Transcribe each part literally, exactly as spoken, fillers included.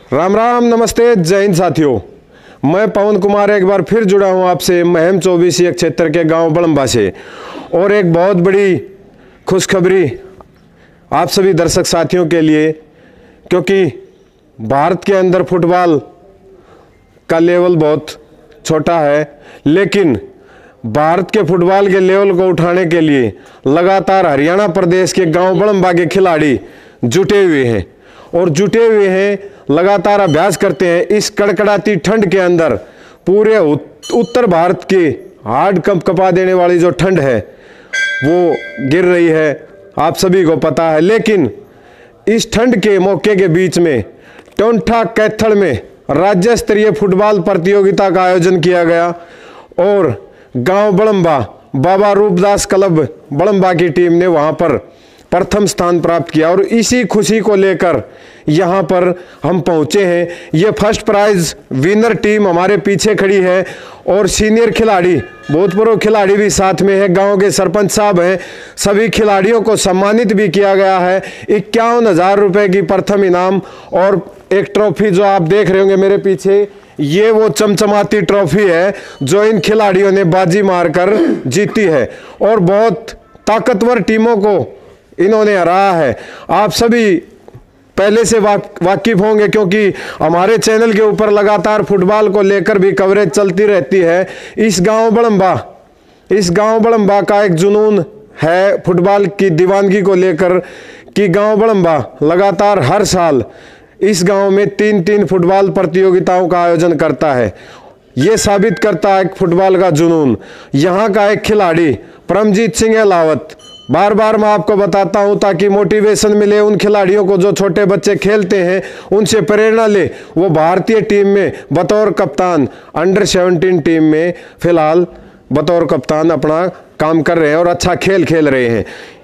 राम राम, नमस्ते, जय हिंद साथियों। मैं पवन कुमार एक बार फिर जुड़ा हूं आपसे महम चौबीसी क्षेत्र के गांव बड़ंबा से, और एक बहुत बड़ी खुशखबरी आप सभी दर्शक साथियों के लिए, क्योंकि भारत के अंदर फुटबॉल का लेवल बहुत छोटा है, लेकिन भारत के फुटबॉल के लेवल को उठाने के लिए लगातार हरियाणा प्रदेश के गांव बड़ंबा के खिलाड़ी जुटे हुए हैं और जुटे हुए हैं लगातार अभ्यास करते हैं। इस कड़कड़ाती ठंड के अंदर पूरे उत्तर भारत की हार्ड कंप कपा देने वाली जो ठंड है वो गिर रही है, आप सभी को पता है। लेकिन इस ठंड के मौके के बीच में टोंठा कैथल में राज्य स्तरीय फुटबॉल प्रतियोगिता का आयोजन किया गया और गांव बड़ंबा बाबा रूपदास क्लब बड़ंबा की टीम ने वहां पर प्रथम स्थान प्राप्त किया और इसी खुशी को लेकर यहाँ पर हम पहुँचे हैं। ये फर्स्ट प्राइज विनर टीम हमारे पीछे खड़ी है और सीनियर खिलाड़ी, भूतपूर्व खिलाड़ी भी साथ में है, गांव के सरपंच साहब हैं। सभी खिलाड़ियों को सम्मानित भी किया गया है। इक्यावन हजार रुपये की प्रथम इनाम और एक ट्रॉफी जो आप देख रहे होंगे मेरे पीछे, ये वो चमचमाती ट्रॉफी है जो इन खिलाड़ियों ने बाजी मारकर जीती है और बहुत ताकतवर टीमों को इन्होंने हराया है। आप सभी पहले से वाकिफ होंगे क्योंकि हमारे चैनल के ऊपर लगातार फुटबॉल को लेकर भी कवरेज चलती रहती है। इस गांव बड़ंबा इस गांव बड़ंबा का एक जुनून है फुटबॉल की दीवानगी को लेकर कि गांव बड़ंबा लगातार हर साल इस गांव में तीन तीन फुटबॉल प्रतियोगिताओं का आयोजन करता है। ये साबित करता है फुटबॉल का जुनून। यहाँ का एक खिलाड़ी परमजीत सिंह अलावत, बार बार मैं आपको बताता हूं ताकि मोटिवेशन मिले उन खिलाड़ियों को जो छोटे बच्चे खेलते हैं, उनसे प्रेरणा ले। वो भारतीय टीम में बतौर कप्तान अंडर सेवनटीन टीम में फिलहाल बतौर कप्तान अपना काम कर रहे हैं और अच्छा खेल खेल रहे हैं।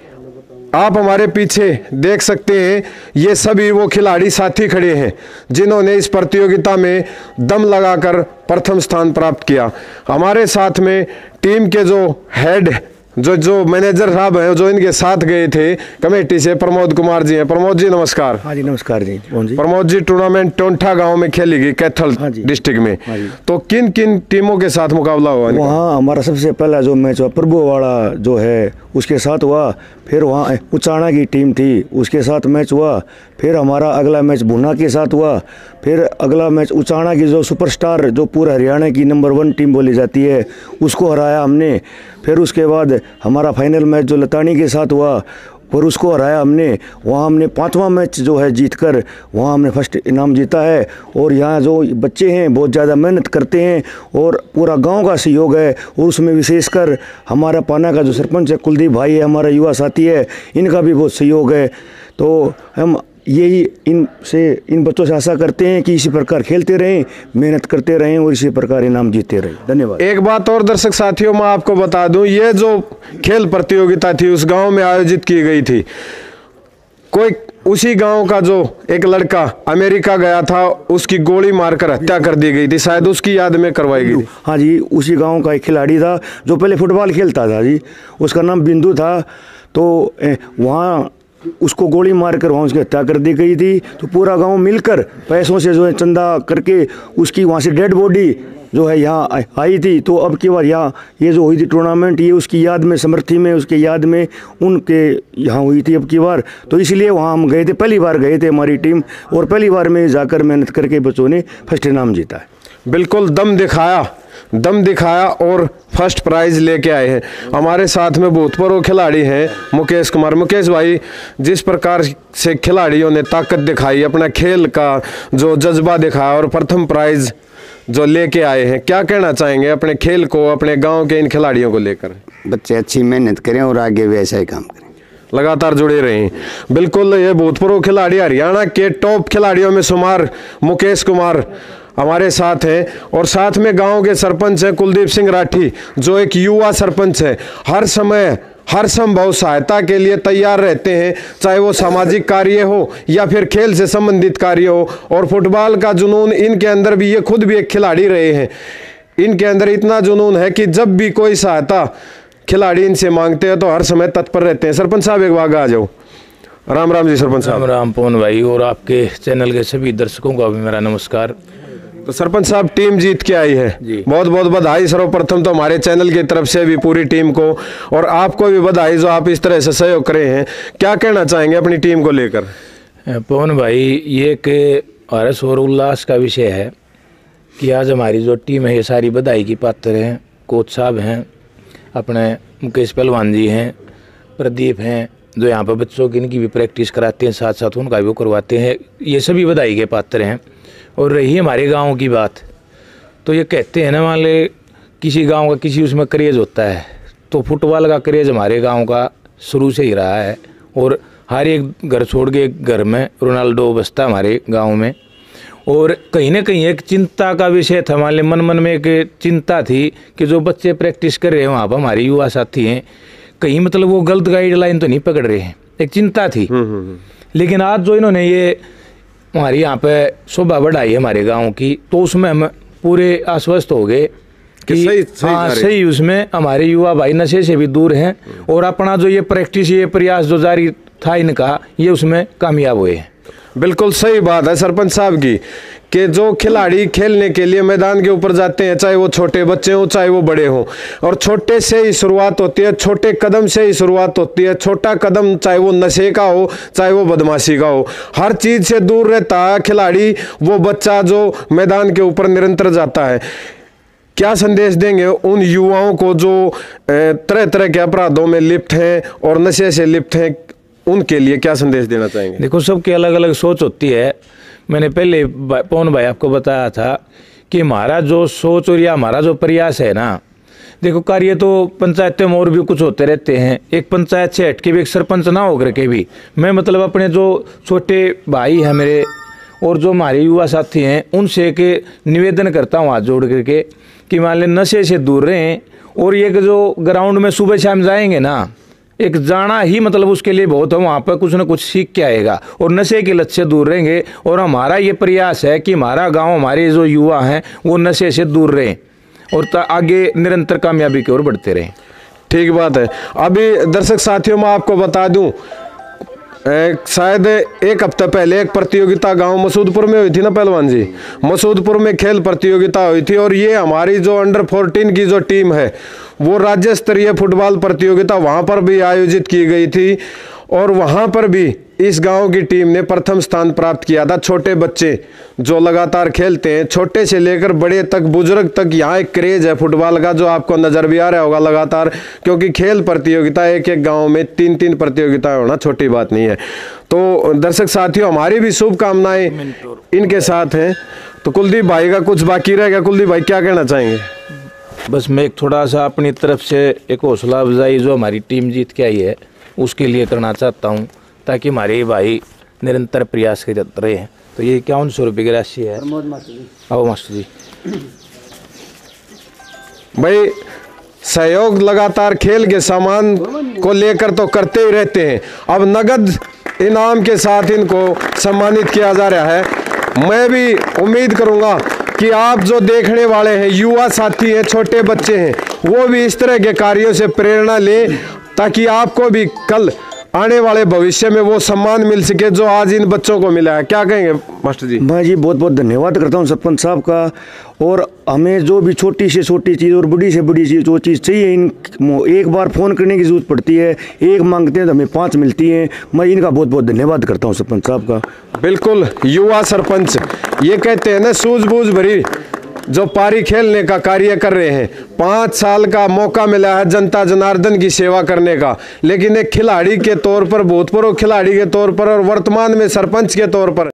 आप हमारे पीछे देख सकते हैं, ये सभी वो खिलाड़ी साथी खड़े हैं जिन्होंने इस प्रतियोगिता में दम लगाकर प्रथम स्थान प्राप्त किया। हमारे साथ में टीम के जो हेड जो जो मैनेजर साहब हैं जो इनके साथ गए थे कमेटी से, प्रमोद कुमार जी हैं। प्रमोद जी नमस्कार। हाँ जी नमस्कार जी। जी प्रमोद जी, टूर्नामेंट टोंठा गांव में खेली गई कैथल हाँ डिस्ट्रिक्ट में, हाँ तो किन किन टीमों के साथ मुकाबला हुआ? वहाँ हमारा सबसे पहला जो मैच हुआ प्रभुवाड़ा जो है उसके साथ हुआ, फिर वहाँ उचाना की टीम थी उसके साथ मैच हुआ, फिर हमारा अगला मैच भुना के साथ हुआ, फिर अगला मैच उचाना की जो सुपरस्टार जो पूरा हरियाणा की नंबर वन टीम बोली जाती है उसको हराया हमने। फिर उसके बाद हमारा फाइनल मैच जो लतानी के साथ हुआ और उसको हराया हमने। वहाँ हमने पांचवा मैच जो है जीतकर वहाँ हमने फर्स्ट इनाम जीता है। और यहाँ जो बच्चे हैं बहुत ज़्यादा मेहनत करते हैं और पूरा गांव का सहयोग है और उसमें विशेषकर हमारा पाना का जो सरपंच है कुलदीप भाई है, हमारा युवा साथी है, इनका भी बहुत सहयोग है। तो हम यही इनसे इन बच्चों से आशा करते हैं कि इसी प्रकार खेलते रहें, मेहनत करते रहें और इसी प्रकार इनाम जीतते रहें। धन्यवाद। एक बात और दर्शक साथियों मैं आपको बता दूं, ये जो खेल प्रतियोगिता थी उस गांव में आयोजित की गई थी। कोई उसी गांव का जो एक लड़का अमेरिका गया था उसकी गोली मारकर हत्या कर दी गई थी, शायद उसकी याद में करवाई गई थी। हाँ जी, उसी गाँव का एक खिलाड़ी था जो पहले फुटबॉल खेलता था जी, उसका नाम बिंदु था। तो वहाँ उसको गोली मारकर वहाँ उसकी हत्या कर दी गई थी। तो पूरा गांव मिलकर पैसों से जो है चंदा करके उसकी वहाँ से डेड बॉडी जो है यहाँ आई थी। तो अब की बार यहाँ ये जो हुई थी टूर्नामेंट, ये उसकी याद में, समर्थी में, उसके याद में उनके यहाँ हुई थी अब की बार। तो इसलिए वहाँ हम गए थे, पहली बार गए थे हमारी टीम और पहली बार में जाकर मेहनत करके बच्चों ने फर्स्ट इनाम जीता है। बिल्कुल दम दिखाया दम दिखाया और फर्स्ट प्राइज लेके आए हैं। हमारे साथ में भूतपूर्व खिलाड़ी हैं मुकेश कुमार। मुकेश भाई, जिस प्रकार से खिलाड़ियों ने ताकत दिखाई, अपना खेल का जो जज्बा दिखाया और प्रथम प्राइज जो लेके आए हैं, क्या कहना चाहेंगे अपने खेल को, अपने गांव के इन खिलाड़ियों को लेकर? बच्चे अच्छी मेहनत करें और आगे भी ऐसा ही काम करें, लगातार जुड़े रहें। बिल्कुल, ये भूतपूर्व खिलाड़ी हरियाणा के टॉप खिलाड़ियों में शुमार मुकेश कुमार हमारे साथ हैं और साथ में गांव के सरपंच हैं कुलदीप सिंह राठी, जो एक युवा सरपंच है। हर समय हर संभव सहायता के लिए तैयार रहते हैं, चाहे वो सामाजिक कार्य हो या फिर खेल से संबंधित कार्य हो। और फुटबॉल का जुनून इनके अंदर भी, ये खुद भी एक खिलाड़ी रहे हैं, इनके अंदर इतना जुनून है कि जब भी कोई सहायता खिलाड़ी इनसे मांगते हैं तो हर समय तत्पर रहते हैं। सरपंच साहब एक बार आ जाओ। राम राम जी सरपंच साहब। राम राम पवन भाई और आपके चैनल के सभी दर्शकों का भी मेरा नमस्कार। तो सरपंच साहब टीम जीत के आई है, बहुत बहुत बधाई सर्वप्रथम तो हमारे चैनल की तरफ से भी पूरी टीम को, और आपको भी बधाई जो आप इस तरह से सहयोग करे हैं। क्या कहना चाहेंगे अपनी टीम को लेकर? पवन भाई, ये एक हर्ष और उल्लास का विषय है कि आज हमारी जो टीम है ये सारी बधाई की पात्र हैं। कोच साहब हैं, अपने मुकेश पहलवान जी हैं, प्रदीप हैं जो यहाँ पर बच्चों की इनकी भी प्रैक्टिस कराते हैं, साथ साथ उनका भी वो करवाते हैं। ये सभी बधाई के पात्र हैं। और रही हमारे गांव की बात, तो ये कहते हैं ना, मान ले किसी गांव का किसी उसमें क्रेज़ होता है, तो फुटबॉल का क्रेज़ हमारे गांव का शुरू से ही रहा है। और हर एक घर छोड़ के एक घर में रोनाल्डो बसता हमारे गांव में। और कहीं ना कहीं एक चिंता का विषय था, मान ले मन मन में एक चिंता थी कि जो बच्चे प्रैक्टिस कर रहे हैं वहाँ पर हमारे युवा साथी हैं, कहीं मतलब वो गलत गाइडलाइन तो नहीं पकड़ रहे हैं, एक चिंता थी। लेकिन आज जो इन्होंने ये हमारी यहाँ पे शोभा बढ़ाई है हमारे गांव की, तो उसमें हम पूरे आश्वस्त हो गए कि सही, सही, हाँ सही, उसमें हमारे युवा भाई नशे से भी दूर हैं और अपना जो ये प्रैक्टिस, ये प्रयास जो जारी था इनका, ये उसमें कामयाब हुए हैं। बिल्कुल सही बात है सरपंच साहब की कि जो खिलाड़ी खेलने के लिए मैदान के ऊपर जाते हैं, चाहे वो छोटे बच्चे हों चाहे वो बड़े हों, और छोटे से ही शुरुआत होती है, छोटे कदम से ही शुरुआत होती है। छोटा कदम चाहे वो नशे का हो चाहे वो बदमाशी का हो, हर चीज़ से दूर रहता है खिलाड़ी, वो बच्चा जो मैदान के ऊपर निरंतर जाता है। क्या संदेश देंगे उन युवाओं को जो तरह तरह के अपराधों में लिप्त हैं और नशे से लिप्त हैं, उनके लिए क्या संदेश देना चाहेंगे? देखो, सबकी अलग अलग सोच होती है। मैंने पहले पवन भाई आपको बताया था कि हमारा जो सोच और या हमारा जो प्रयास है ना, देखो कार्य तो पंचायतों में और भी कुछ होते रहते हैं। एक पंचायत से हट के भी, एक सरपंच ना होकर के भी मैं मतलब अपने जो छोटे भाई हैं मेरे और जो हमारे युवा साथी हैं उनसे एक निवेदन करता हूँ हाथ जोड़ करके कि मान लें नशे से दूर रहें। और ये जो ग्राउंड में सुबह शाम जाएंगे ना, एक जाना ही मतलब उसके लिए बहुत है, वहाँ पर कुछ ना कुछ सीख के आएगा और नशे की लत से दूर रहेंगे। और हमारा ये प्रयास है कि हमारा गांव, हमारे जो युवा हैं वो नशे से दूर रहें और आगे निरंतर कामयाबी की ओर बढ़ते रहें। ठीक बात है। अभी दर्शक साथियों मैं आपको बता दूं, शायद एक हफ्ता पहले एक प्रतियोगिता गांव मसूदपुर में हुई थी ना पहलवान जी, मसूदपुर में खेल प्रतियोगिता हुई थी, और ये हमारी जो अंडर फोर्टीन की जो टीम है वो राज्य स्तरीय फुटबॉल प्रतियोगिता वहां पर भी आयोजित की गई थी, और वहां पर भी इस गांव की टीम ने प्रथम स्थान प्राप्त किया था। छोटे बच्चे जो लगातार खेलते हैं, छोटे से लेकर बड़े तक, बुजुर्ग तक, यहाँ एक क्रेज है फुटबॉल का जो आपको नजर भी आ रहा होगा लगातार, क्योंकि खेल प्रतियोगिता एक एक गांव में तीन तीन प्रतियोगिताएं होना छोटी बात नहीं है। तो दर्शक साथियों, हमारी भी शुभकामनाएं इनके साथ हैं। तो कुलदीप भाई का कुछ बाकी रह गया, कुलदीप भाई क्या कहना चाहेंगे? बस मैं एक थोड़ा सा अपनी तरफ से एक हौसला अफजाई जो हमारी टीम जीत के आई है उसके लिए करना चाहता हूँ, ताकि हमारे भाई निरंतर प्रयास करते रहे हैं। तो ये इक्यावन सौ रुपये की राशि है। आओ मास्टर जी। भाई सहयोग लगातार खेल के सामान को लेकर तो करते ही रहते हैं, अब नगद इनाम के साथ इनको सम्मानित किया जा रहा है। मैं भी उम्मीद करूंगा कि आप जो देखने वाले हैं, युवा साथी हैं, छोटे बच्चे हैं, वो भी इस तरह के कार्यों से प्रेरणा लें, ताकि आपको भी कल आने वाले भविष्य में वो सम्मान मिल सके जो आज इन बच्चों को मिला है। क्या कहेंगे मास्टर जी? मैं जी बहुत बहुत धन्यवाद करता हूँ सरपंच साहब का। और हमें जो भी छोटी से छोटी चीज़ और बड़ी से बड़ी चीज़ जो चीज़ चाहिए, इन एक बार फ़ोन करने की ज़रूरत पड़ती है, एक मांगते हैं तो हमें पाँच मिलती हैं। मैं इनका बहुत बहुत धन्यवाद करता हूँ सरपंच साहब का। बिल्कुल, युवा सरपंच ये कहते हैं ना, सूझबूझ भरी जो पारी खेलने का कार्य कर रहे हैं। पाँच साल का मौका मिला है जनता जनार्दन की सेवा करने का, लेकिन एक खिलाड़ी के तौर पर, भूतपूर्व खिलाड़ी के तौर पर और वर्तमान में सरपंच के तौर पर